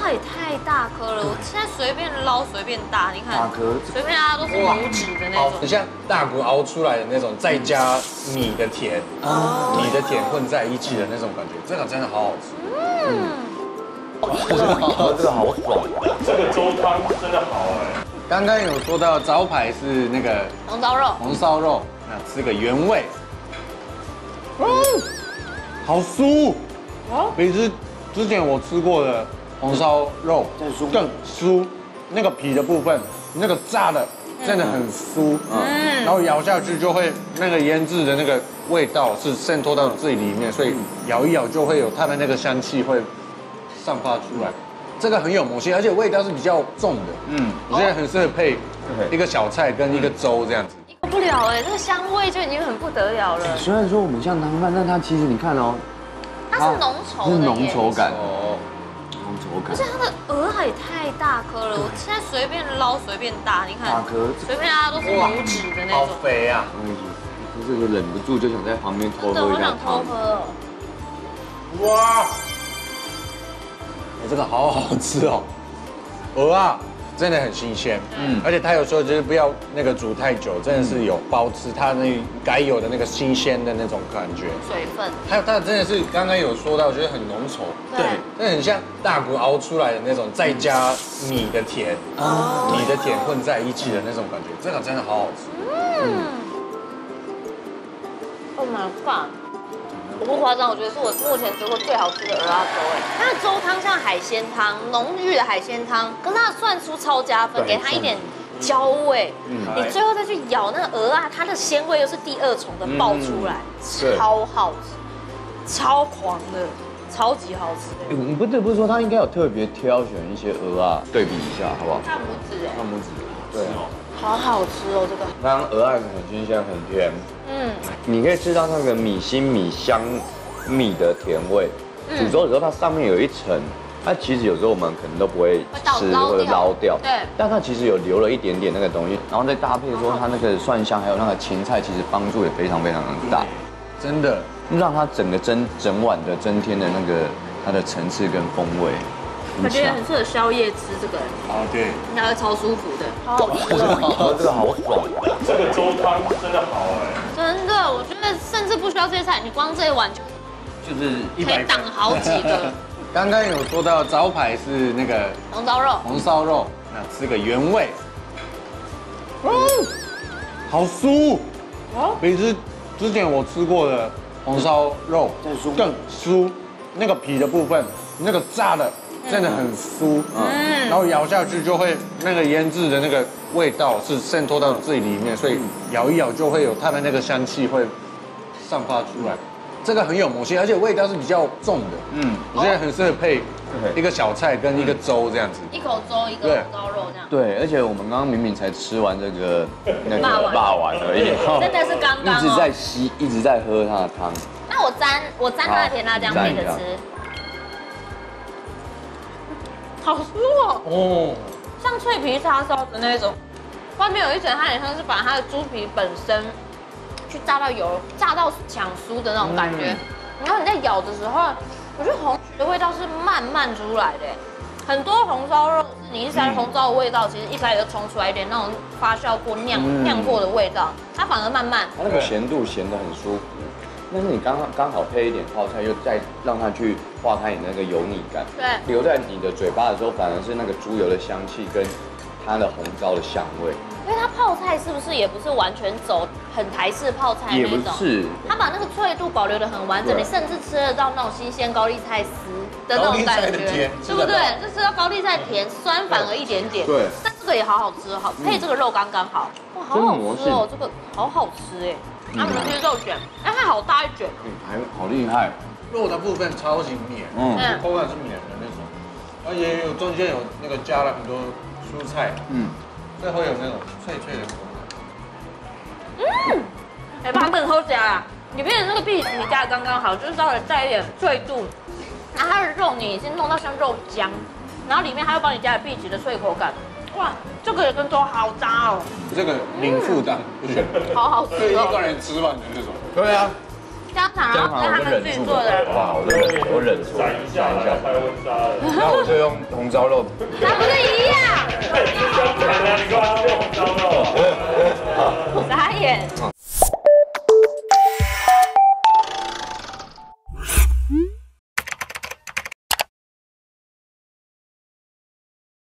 也太大颗了，我现在随便捞随便大，你看， 大颗， 随便拉都是拇指的那种， 很像大骨熬出来的那种，再加米的甜，米的甜混在一起的那种感觉，这个真的好好吃。 这个好爽， 这个粥汤真的好哎。 刚刚有说到招牌是那个红烧肉， 红烧肉，那吃个原味，好酥，比之前我吃过的红烧肉更酥，那个皮的部分，那个炸的真的很酥，然后咬下去就会那个腌制的那个味道是渗透到最里面，所以咬一咬就会有它的那个香气会散发出来。这个很有魔性，而且味道是比较重的。我觉得很适合配一个小菜跟一个粥这样子。 不了哎，这个香味就已经很不得了了。 虽然说我们像汤饭，但它其实你看哦， 它是浓稠的， 是浓稠感哦， 浓稠感。 而且它的鹅啊也太大颗了，我现在随便捞随便大，你看， 大颗， 随便拉都是拇指的那好种。 肥啊！ 这个忍不住就想在旁边偷真的， 喝一下我想偷汤。 喝。 哇，这个好好吃哦，鹅啊，真的很新鲜，而且它有时候就是不要那个煮太久，真的是有保持它那该有的那个新鲜的那种感觉。 水分， 还有它真的是刚刚有说到，我觉得很浓稠， 对， 那很像大骨熬出来的那种，再加米的甜，米的甜混在一起的那种感觉，这个真的好好吃。 Oh my god！我不夸张，我觉得是我目前吃过最好吃的鹅啊粥哎。它的粥汤像海鲜汤，浓郁的海鲜汤，可是它的蒜酥超加分，给它一点焦味。你最后再去咬那个鹅啊，它的鲜味又是第二重的爆出来，超好吃，超狂的，超级好吃的。 我们不得不说，他应该有特别挑选一些鹅啊，对比一下，好不好？ 大拇指哎， 大拇指，对啊。 好好吃哦，这个。 刚刚鹅啊很新鲜，很甜。你可以吃到那个米心、米香、米的甜味。煮粥的时候，它上面有一层，它其实有时候我们可能都不会吃或者捞掉， 对。 但它其实有留了一点点那个东西，然后再搭配说它那个蒜香还有那个芹菜，其实帮助也非常非常的大， 真的让它整个整碗的增添的那个它的层次跟风味。 我觉得很适合宵夜吃这个， 哦，对， 应该会超舒服的，好好吃哦。 这个好爽， 这个粥汤真的好哎。 真的，我觉得甚至不需要这些菜，你光这一碗就是可以挡好几个。 刚刚有说到招牌是那个红烧肉， 红烧肉，那吃个原味，好酥，比之前我吃过的红烧肉更酥，那个皮的部分，那个炸的真的很酥，然后咬下去就会那个腌制的那个味道是渗透到最里面，所以咬一咬就会有它的那个香气会散发出来。这个很有魔性，而且味道是比较重的。我觉得很适合配一个小菜跟一个粥这样子。 一口粥一个红烧肉这样。 对，而且我们刚刚明明才吃完这个那个霸丸而已， 真的是刚刚一直在吸，一直在喝它的汤。 那我沾它的甜辣酱配着吃，好酥哦！ 哦， 像脆皮叉烧的那种，外面有一层，它很像是把它的猪皮本身去炸到油，炸到抢酥的那种感觉。然后你在咬的时候，我觉得红曲的味道是慢慢出来的。很多红烧肉是你一下红烧的味道，其实一开始就冲出来一点那种发酵过酿过的味道，它反而慢慢。 它那个咸度咸得很舒服，但是你刚好配一点泡菜，又再让它去化开你那个油腻感， 对， 留在你的嘴巴的时候，反而是那个猪油的香气跟它的红糟的香味。 因为它泡菜是不是也不是完全走很台式泡菜那种？ 也不是， 它把那个脆度保留得很完整，你甚至吃得到那种新鲜高丽菜丝的那种感觉，对不对？就吃到高丽菜甜，酸反而一点点。 对， 但这个也好好吃，好配这个肉刚刚好，哇，好好吃哦，这个好好吃哎。那我们吃肉卷，哎，它好大一卷， 还好厉害， 肉的部分超级绵，口感是绵的那种，而且有中间有那个加了很多蔬菜，最后有那种脆脆的口感。 哎，把它们都加啦，里面的那个碧琪加的刚刚好，就是稍微带一点脆度，然后它的肉你已经弄到像肉浆，然后里面还又帮你加了碧琪的脆口感，哇，这个也跟粥好搭哦， 这个零负担，不行， 好好吃对一哦。 个人吃完的那种。 对啊， 姜糖，然后是他们自己做的。 哇，我忍住， 闪一下，太温莎了。 然后我就用红烧肉。 那不是一样？ 姜糖啊，